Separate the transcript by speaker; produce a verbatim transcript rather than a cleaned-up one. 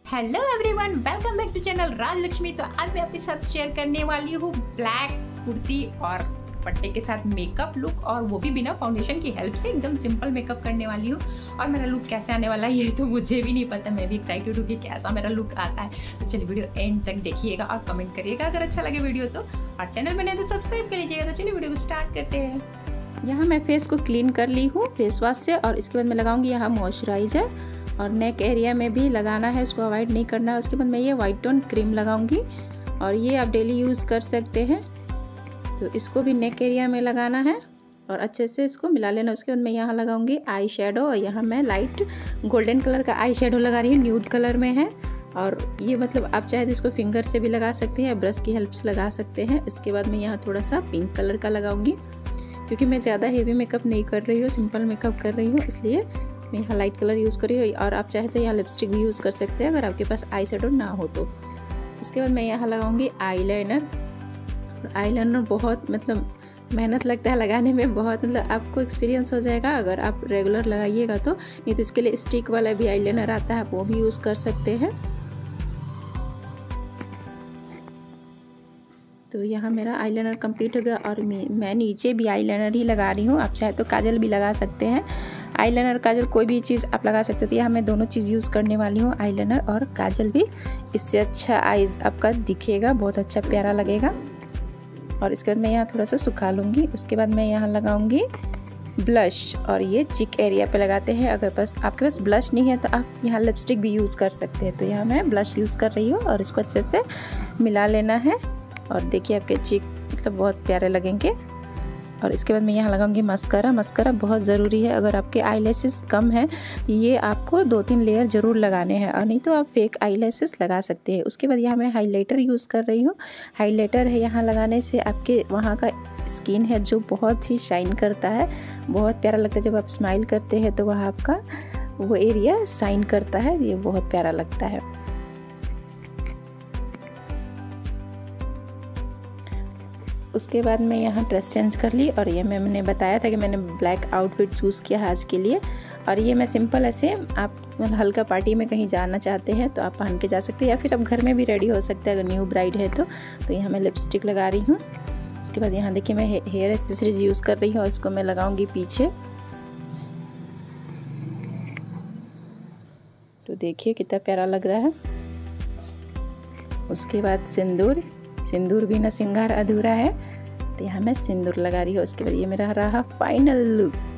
Speaker 1: Hello everyone, welcome back to channel Rajlakshmi. तो आज मैं आपके साथ शेयर करने वाली हूँ ब्लैक कुर्ती और पट्टे के साथ मेकअप लुक, और वो भी बिना फाउंडेशन की हेल्प से एकदम सिंपल मेकअप करने वाली हूँ। और मेरा लुक कैसे आने वाला है ये तो मुझे भी नहीं पता, मैं भी एक्साइटेड हूँ कि कैसा मेरा लुक आता है। तो चलिए वीडियो एंड तक देखिएगा और कमेंट करिएगा अगर अच्छा लगे वीडियो तो, और चैनल में नए तो सब्सक्राइब कर लीजिएगा। तो चलिए वीडियो को स्टार्ट करते हैं।
Speaker 2: यहाँ मैं फेस को क्लीन कर ली हूँ फेस वॉश से, और इसके बाद मैं लगाऊंगी यहाँ मॉइस्चराइज़र, और नेक एरिया में भी लगाना है, उसको अवॉइड नहीं करना है। उसके बाद मैं ये वाइट टोन क्रीम लगाऊंगी, और ये आप डेली यूज़ कर सकते हैं। तो इसको भी नेक एरिया में लगाना है और अच्छे से इसको मिला लेना। उसके बाद मैं यहाँ लगाऊंगी आई शेडो, और यहाँ मैं लाइट गोल्डन कलर का आई शेडो लगा रही हूँ, न्यूड कलर में है। और ये मतलब आप चाहे तो इसको फिंगर से भी लगा सकते हैं या ब्रश की हेल्प से लगा सकते हैं। इसके बाद मैं यहाँ थोड़ा सा पिंक कलर का लगाऊंगी, क्योंकि मैं ज़्यादा हेवी मेकअप नहीं कर रही हूँ, सिंपल मेकअप कर रही हूँ, इसलिए मैं यहाँ लाइट कलर यूज़ कर रही हूँ। और आप चाहे तो यहाँ लिपस्टिक भी यूज़ कर सकते हैं अगर आपके पास आई शेडो ना हो तो। उसके बाद मैं यहाँ लगाऊंगी आईलाइनर। आईलाइनर बहुत मतलब मेहनत लगता है लगाने में, बहुत मतलब आपको एक्सपीरियंस हो जाएगा अगर आप रेगुलर लगाइएगा तो। नहीं तो इसके लिए स्टिक वाला भी आईलाइनर आता है, वो भी यूज़ कर सकते हैं। तो यहाँ मेरा आईलाइनर कंप्लीट हो गया, और मैं नीचे भी आईलाइनर ही लगा रही हूँ। आप चाहे तो काजल भी लगा सकते हैं, आईलाइनर काजल कोई भी चीज़ आप लगा सकते थे। यहाँ मैं दोनों चीज़ यूज़ करने वाली हूँ, आईलाइनर और काजल भी। इससे अच्छा आईज आपका दिखेगा, बहुत अच्छा प्यारा लगेगा। और इसके बाद मैं यहाँ थोड़ा सा सुखा लूँगी। उसके बाद मैं यहाँ लगाऊँगी ब्लश, और ये चिक एरिया पे लगाते हैं। अगर बस आपके पास ब्लश नहीं है तो आप यहाँ लिपस्टिक भी यूज़ कर सकते हैं। तो यहाँ मैं ब्लश यूज़ कर रही हूँ, और इसको अच्छे से मिला लेना है। और देखिए आपके चिक मतलब बहुत प्यारे लगेंगे। और इसके बाद मैं यहाँ लगाऊंगी मस्कारा। मस्कारा बहुत ज़रूरी है, अगर आपके आईलैशेस कम है तो ये आपको दो तीन लेयर ज़रूर लगाने हैं, और नहीं तो आप फेक आईलैशेस लगा सकते हैं। उसके बाद यहाँ मैं हाइलाइटर यूज़ कर रही हूँ। हाइलाइटर है यहाँ लगाने से आपके वहाँ का स्किन है जो बहुत ही शाइन करता है, बहुत प्यारा लगता है। जब आप स्माइल करते हैं तो वहाँ आपका वो एरिया शाइन करता है, ये बहुत प्यारा लगता है। उसके बाद मैं यहाँ ड्रेस चेंज कर ली, और ये मैं मैंने बताया था कि मैंने ब्लैक आउटफिट चूज़ किया है आज के लिए। और ये मैं सिंपल ऐसे आप हल्का पार्टी में कहीं जाना चाहते हैं तो आप पहन के जा सकते हैं, या फिर आप घर में भी रेडी हो सकते हैं अगर न्यू ब्राइड है तो। तो यहाँ मैं लिपस्टिक लगा रही हूँ। उसके बाद यहाँ देखिए मैं हेयर एक्सेसरीज यूज़ कर रही हूँ, और इसको मैं लगाऊँगी पीछे। तो देखिए कितना प्यारा लग रहा है। उसके बाद सिंदूर, सिंदूर बिना श्रृंगार अधूरा है, तो यहाँ मैं सिंदूर लगा रही हूँ। उसके बाद ये मेरा रहा फाइनल लुक।